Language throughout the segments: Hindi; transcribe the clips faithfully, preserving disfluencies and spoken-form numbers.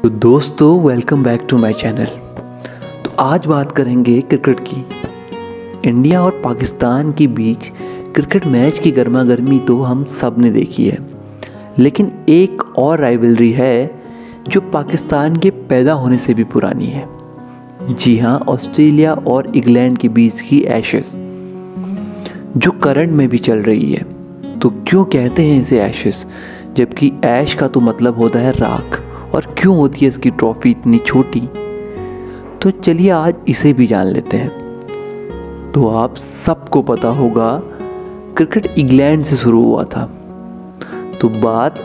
तो दोस्तों welcome back to my channel. तो आज बात करेंगे क्रिकेट की। इंडिया और पाकिस्तान के बीच क्रिकेट मैच की गर्मा गर्मी तो हम सब ने देखी है, लेकिन एक और राइवलरी है जो पाकिस्तान के पैदा होने से भी पुरानी है। जी हाँ, ऑस्ट्रेलिया और इंग्लैंड के बीच की एशेस, जो करंट में भी चल रही है। तो क्यों कहते हैं इसे एशेस, जबकि ऐश का तो मतलब होता है राख, और क्यों होती है इसकी ट्रॉफी इतनी छोटी? तो चलिए आज इसे भी जान लेते हैं। तो आप सबको पता होगा क्रिकेट इंग्लैंड से शुरू हुआ था। तो बात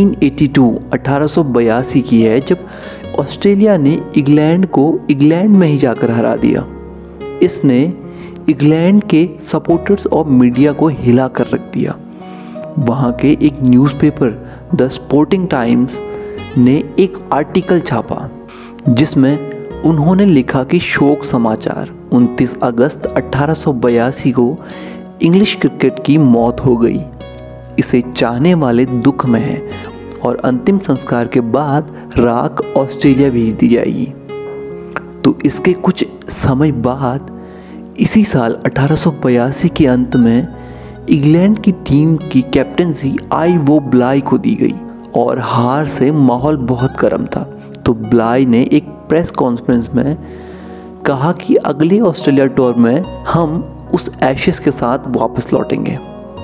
अठारह सौ बयासी की है, जब ऑस्ट्रेलिया ने इंग्लैंड को इंग्लैंड में ही जाकर हरा दिया। इसने इंग्लैंड के सपोर्टर्स और मीडिया को हिला कर रख दिया। वहाँ के एक न्यूज़पेपर द स्पोर्टिंग टाइम्स ने एक आर्टिकल छापा जिसमें उन्होंने लिखा कि शोक समाचार, उनतीस अगस्त अठारह सौ बयासी को इंग्लिश क्रिकेट की मौत हो गई। इसे चाहने वाले दुख में हैं और अंतिम संस्कार के बाद राख ऑस्ट्रेलिया भेज दी जाएगी। तो इसके कुछ समय बाद इसी साल अठारह सौ बयासी के अंत में इंग्लैंड की टीम की कैप्टनसी आई वो ब्लाई को दी गई और हार से माहौल बहुत गर्म था। तो ब्लाई ने एक प्रेस कॉन्फ्रेंस में कहा कि अगले ऑस्ट्रेलिया टूर में हम उस एशेस के साथ वापस लौटेंगे।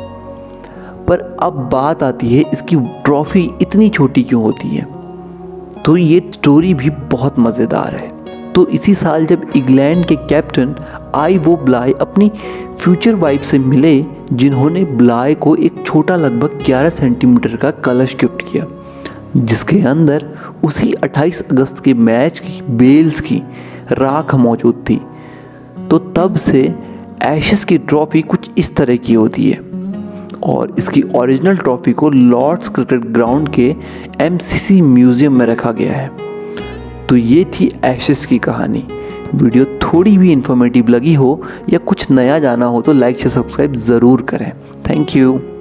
पर अब बात आती है इसकी ट्रॉफी इतनी छोटी क्यों होती है। तो ये स्टोरी भी बहुत मज़ेदार है। तो इसी साल जब इंग्लैंड के कैप्टन आई वो ब्लाई अपनी फ्यूचर वाइफ से मिले, जिन्होंने ब्लाई को एक छोटा लगभग ग्यारह सेंटीमीटर का कलश गिफ्ट किया, जिसके अंदर उसी अट्ठाईस अगस्त के मैच की बेल्स की राख मौजूद थी। तो तब से एशेस की ट्रॉफी कुछ इस तरह की होती है और इसकी ओरिजिनल ट्रॉफी को लॉर्ड्स क्रिकेट ग्राउंड के एमसीसी म्यूजियम में रखा गया है। तो ये थी एशेस की कहानी। वीडियो थोड़ी भी इंफॉर्मेटिव लगी हो या कुछ नया जाना हो तो लाइक से सब्सक्राइब ज़रूर करें। Thank you.